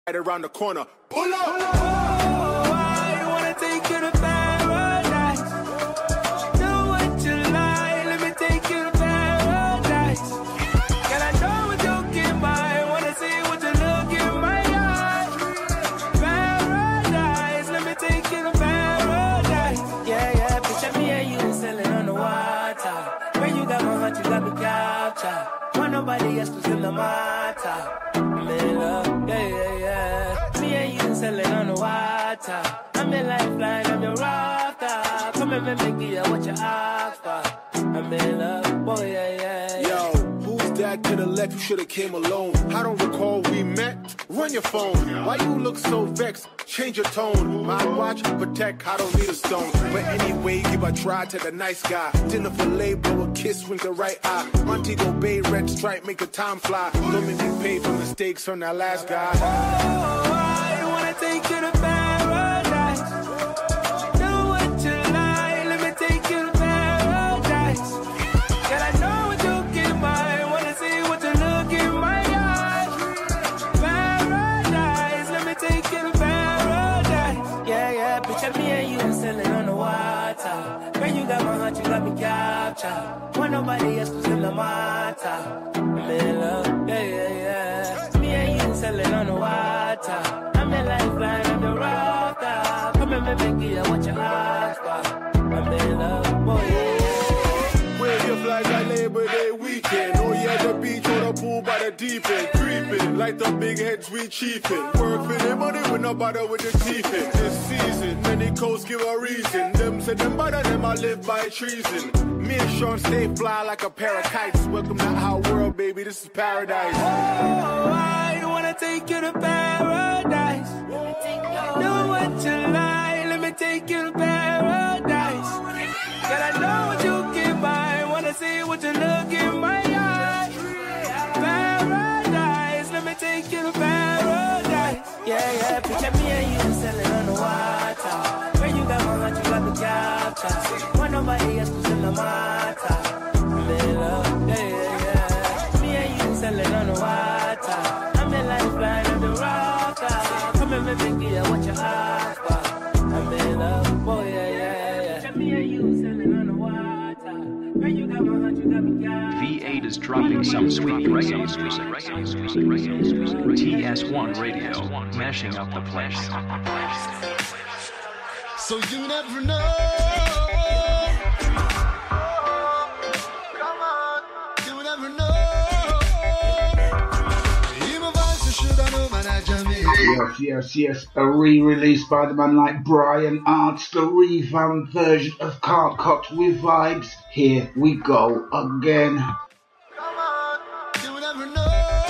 right around the corner. Pull up! I wanna take you to paradise. Do what you like, let me take you to paradise. Girl, I know what you're looking by, wanna see what you look in my eyes. Paradise, let me take you to paradise. Yeah, picture me and you sailing on the water. When you got my heart, you got me captured. Want nobody else to sell the matter. Me and you sailing on the water. I'm your lifeline, I'm your rafter. Come and make me what you ask for. I'm in love, boy, yeah. Yo, who's that to the left? You should've came alone. I don't recall we met. Run your phone. Why you look so vexed? Change your tone. My watch, protect, I don't need a stone. But anyway, give a try to the nice guy. Dinner filet, blow a kiss, wink the right eye. Montego Bay, red stripe, make the time fly. Don't make me pay for mistakes from that last guy. I wanna take you to paradise. Do what you like, let me take you to paradise. Girl, I know what you're looking by, wanna see what you look in my eyes. Paradise, let me take you to paradise. Yeah, picture me and you sailing on the water. When you got my heart, you got me captured. Want nobody else to sell the matter. I'm in love, yeah. Me and you sailing on the water. I'm your lifeline, I'm your rafter. Come and make me what you ask for. I'm in love, boy, yeah. Wave your flag like Labor Day weekend. Oh yeah, the beach or the pool by the deep end. Creeping like the big heads we chiefin'. Work for the money with no bother with the teeth in. This season, many coasts give a reason. Them say them bother them, I live by treason. Me and Sean stay fly like a pair of kites. Welcome to our world, baby, this is paradise. I wanna take you to paradise. Do what you like, let me take you to paradise. Girl, I know what you give by, wanna see what you look in my eyes. Paradise, let me take you to paradise. Yeah, picture me and you sailing on the water. When you got my heart, you got me captured. Want nobody else to sell the matter. I'm in love, yeah. Me and you sailing on the water. I'm your lifeline, I'm the rocker. Come and make me what you ask for. I'm in love, boy, yeah. Picture me and you sailing on the water. When you got my heart, you got me captured. V8 is dropping some sweet reggae music. TS1 Radio, mashing up the place. So you never know. Come on, you never know. Hear my voice, you should have known, man, I Jamaica. Yes. A re-release by the man like Brian Arts, the revamped version of Can't Cut with Vibes. Here we go again. Come on, you never know.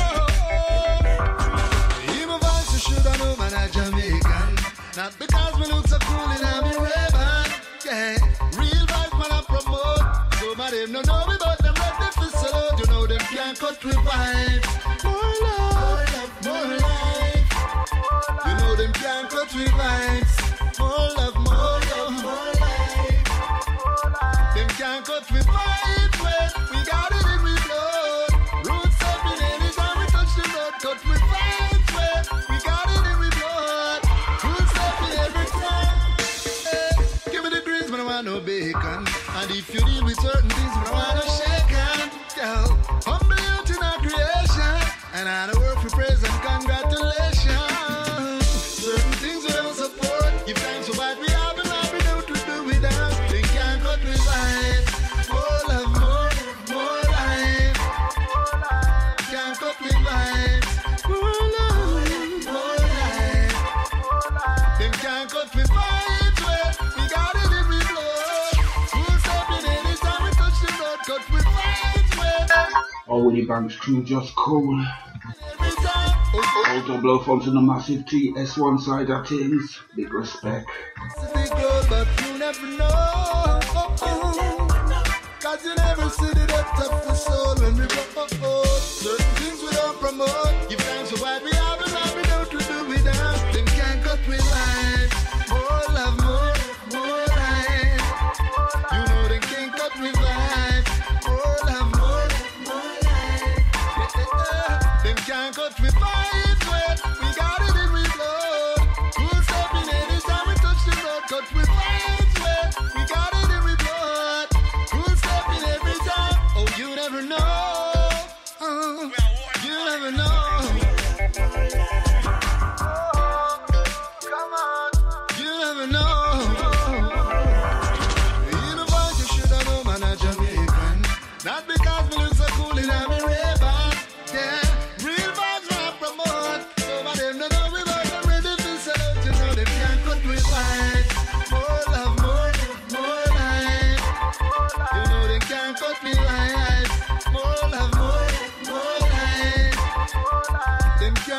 Hear my voice, you should have known, man, I Jamaican. Not because we look so cool in a Ray-Ban. Yeah, real vibes, man, I promote. So my them no know me, but them ready for solo. You know them can't cut with vibes. More love, more life. You know them can't cut with vibes. More love, more life. Them can't cut with vibes. Well, we got it in we blood. Roots up in anytime we touch the road. Cut with vibes. Well, we got it in we blood. Roots up in every time. Hey, give me the greens, but I want no bacon. And if you deal with certain things, but I want no shake hand. Yo, humble out in our creation. And I don't work for praise and congratulations. Certain things we don't support. Give thanks for what we have and what we don't do without. They can't cut with life. More love, more life. Can't cut with life. More love, more life. Them can't cut with vibes. Well, we got it in we blood. Full step in anytime we touch the road. Cut with vibes. Well, Oh, Willie Banks crew just cool. every time. Also blow phones on the massive TS1 side of things. Big respect. Big road, but you never know. Cause you never see the depth of the soul when we roll. Certain things we don't promote. Give thanks for what we have and what we don't do without. Them can't cut with life. More love, more life. You know they can't cut with life. More love, more life. Them can't cut with vibes. Well, we got it in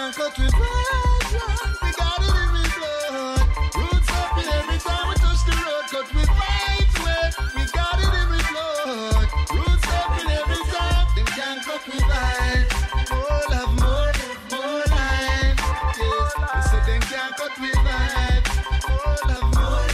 can't cut with vibes. We got it in we blood. Roots up in every time we touch the road. Cut with vibes, we got it in we blood. Roots up in every time. Them can't cut with vibes. More love, more life. Yes, we said them can't cut with vibes. More love, more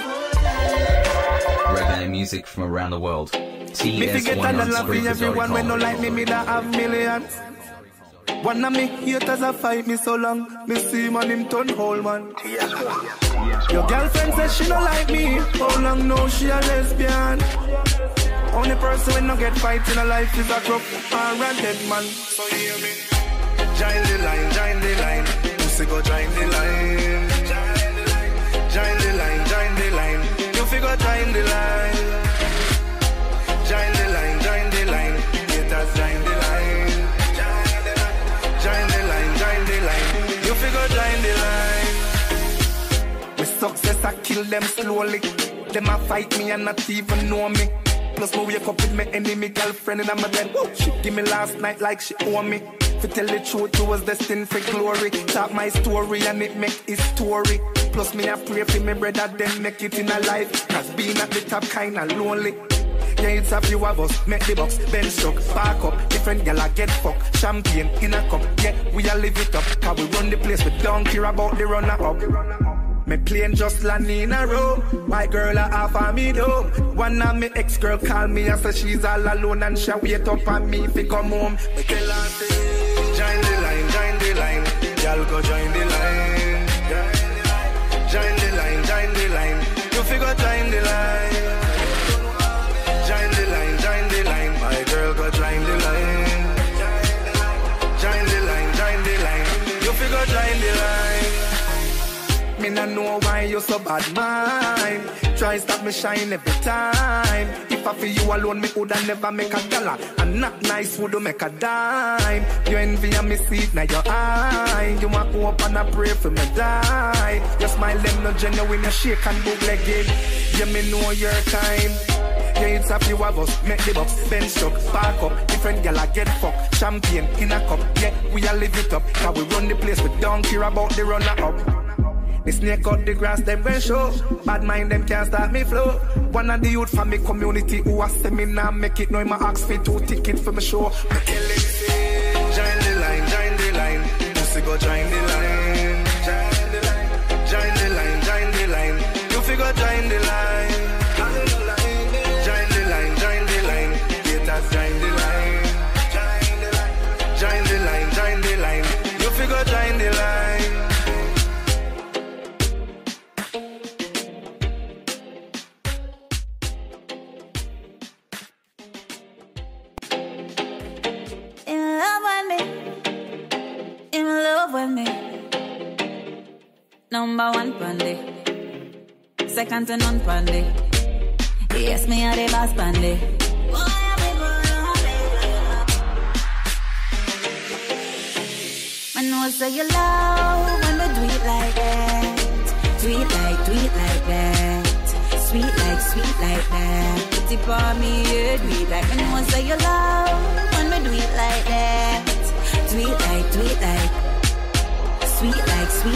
life. Reggae music from around the world. Me forget and love everyone when no like me that have millions. One of me haters a fight me so long. Me see man him turn whole man. Your girlfriend says she don't like me. How long know she a lesbian? Only person when no get fight in her life is a crook or a dead man. So hear me. Join the line, join the line. Pussy go join the line. Join the line, join the line. You figure join the line. Join the line, join the line. Haters join the line. Join the line, join the line. You figure join the line. With success I kill them slowly. Them a fight me and not even know me. Plus me wake up with my enemy girlfriend and I'm a dead. She give me last night like she owe me. To tell the truth, you was destined for glory. Talk my story and it make his story. Plus me I pray for my brother then make it in a life. Cause being at the top kinda lonely. Yeah, it's a few of us, make the box, bench struck, park up, different gal I get fucked, champagne in a cup, yeah, we all live it up, cause we run the place, we don't care about the runner up. Me plane just land in a row, my girl a half of me though. One of me ex-girl call me and say she's all alone and she wait up on me if he come home. Me tell her say, join the line, y'all go join the line. Join the line, you figure join the line. Join the line, my girl go join the line. Join the line, you figure join the line. Me not know why you so bad mind. Try stop me shine every time. If I feel you alone, me woulda never make a dollar. And not nice would make a dime. You envy and me see it now your eye. You want to up and I pray for me die. Your smile them no genuine, you shake and bootleg it. Yeah, me know your time. Yeah, it's a few of us, make the box, bench struck, park up, different gal I get fucked, champagne in a cup, yeah, we all live it up, cause we run the place, we don't care about the runner up. The snake out the grass, them well show, bad mind them can't start me flow. One of the youth from me community who a seminar make it, know him a ask for 2 tickets for me show. Me tell him say, join the line, pussy go join the line. Join the line, you figure join the line. Join the line, haters join the line. Join the line, you figure join the line. In love with me. Number 1 pandy. Second to none pandy. Yes, me are the boss pandy. I know say you love when we do it like that. Do it like that. Sweet like that. Put it on me, yeah, do it like. I know say you love when we do it like that. Do it like. Sweet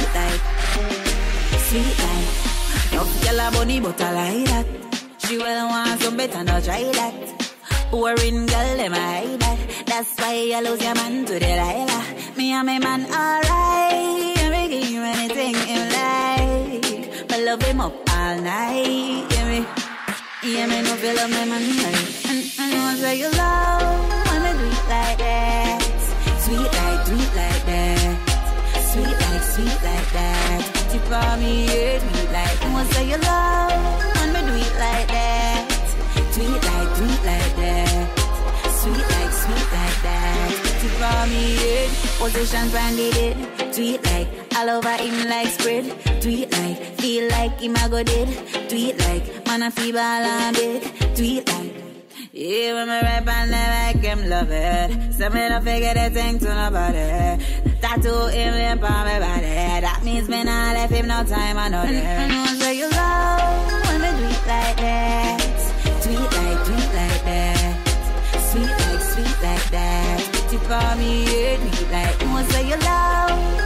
like. No girl a bunny but I like that. She will want some better, not try that. Boring girl, them I hide that. That's why you lose your man to Delilah. Me and my man alright. We give him anything you like. But love him up all night. Yeah, me no feel love my man like. And I know say you love when we do it like that. Sweet like that. Sweet like that. Tip on me, yeah, do it like. And say you love when we do it like that. Sweet like that. Sweet like that. Tip on me, yeah. Position branded it. Tweet like all over him like spread. Tweet like feel like him a go dead. Tweet like man a feeble and big. Tweet like yeah, when me rap and they make him love it. So me don't figure that thing to nobody. Tattoo him limp on my body. That means me not left him no time I know that. I know say you love when me do it like that. Tweet like that. Sweet like that. Tip on me, yeah, do it like. I know say you love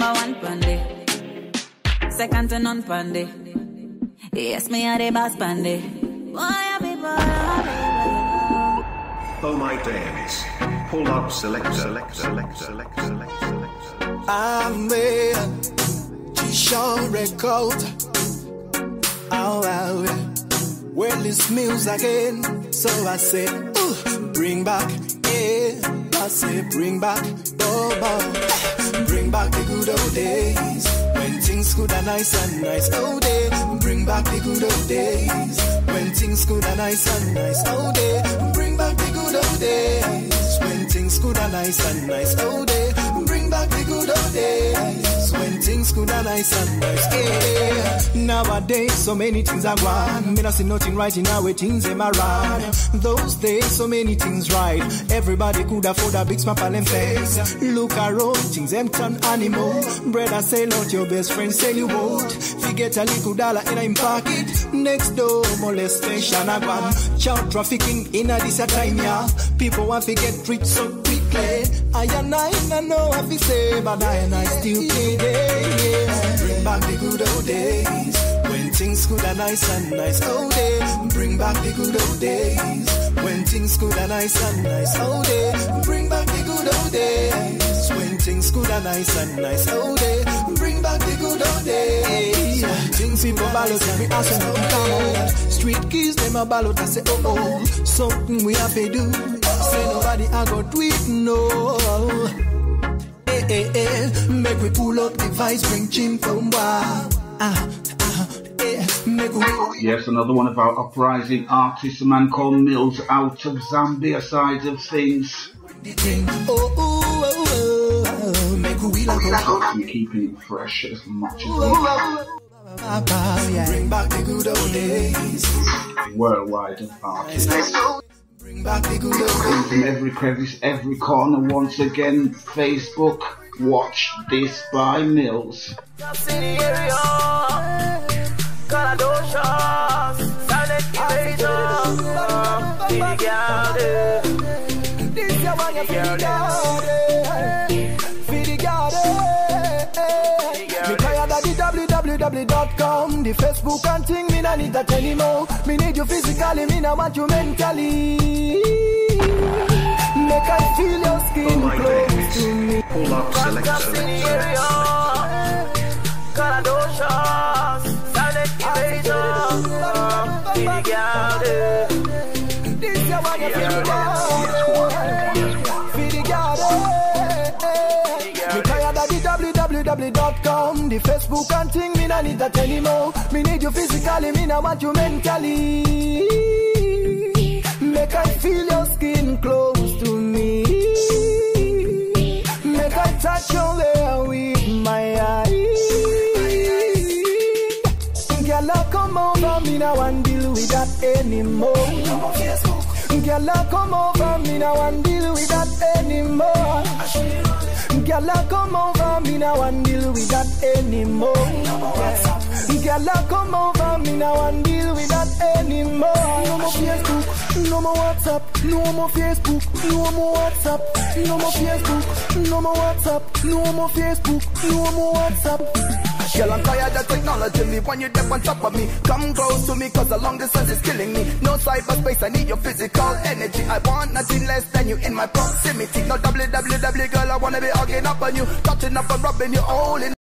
number one pandy. Second to none pandy. Yes, me are the boss pandy. Boy, people. Oh my days. Pull up selector. I made a G-Show record. Oh, wow. Well, it's music again. So I say, bring back, yeah. I say, bring back, bring back the good old days. When things good and nice, oh day. Bring back the good old days. When things good and nice, oh day. Bring back the good old days. When things good and nice, oh day. Bring back the good old days. When things good and nice, yeah. Nowadays, so many things are gone. Me not see nothing right in our things them are wrong. Those days, so many things right. Everybody could afford a big smile and face. Look around, things them turn animal. Brother, sell out your best friend, sell you out. Forget a little dollar in a pocket. Next door, molestation a gone. Child trafficking in a this time, yeah. People want to get rich so quickly. I know what we say, but I still play there, yeah. Bring back the good old days. When things good and nice, oh day. Bring back the good old days. When things good and nice, oh day. Bring back the good old days. When things good and nice, oh day. Bring back the good old days. Things people ballot and me ask them to come out. Street keys them a ballot and say oh. Something we have to do. Say nobody I go do it, no. Make we pull up the vice, bring chin from Yes, another one of our uprising artists, a man called Mills, out of Zambia side of things. I'm keeping it fresh as much as we can. Bring back the good old days. Worldwide artists. Bring back the good old days. From every crevice, every corner, once again, Facebook, Watch This by Mills. www.com, the Facebook and thing, me no need that anymore. Me need you physically, me no want you mentally. Make I feel your skin close to me. Pull up selector. www.com, the Facebook and thing, me no need that anymore. Me need you physically, me no want you mentally. Make I feel your skin close to me. Make I touch your hair with my eyes. Girl, come over, me no want deal with that anymore. Girl, come over, me no want deal with that anymore. Girl, come over, me no want deal with that anymore. Girl, come over, me no want deal with that anymore. No more Facebook, no more WhatsApp, no more Facebook, no more WhatsApp, no more Facebook, no more WhatsApp, no more Facebook, no more WhatsApp. Girl, I'm tired of technology, me when you're up on top of me. Come close to me, cause the long distance is killing me. No cyberspace, I need your physical energy. I want nothing less than you in my proximity. No www, girl, I wanna be hugging up on you, touching up and rubbing you all in.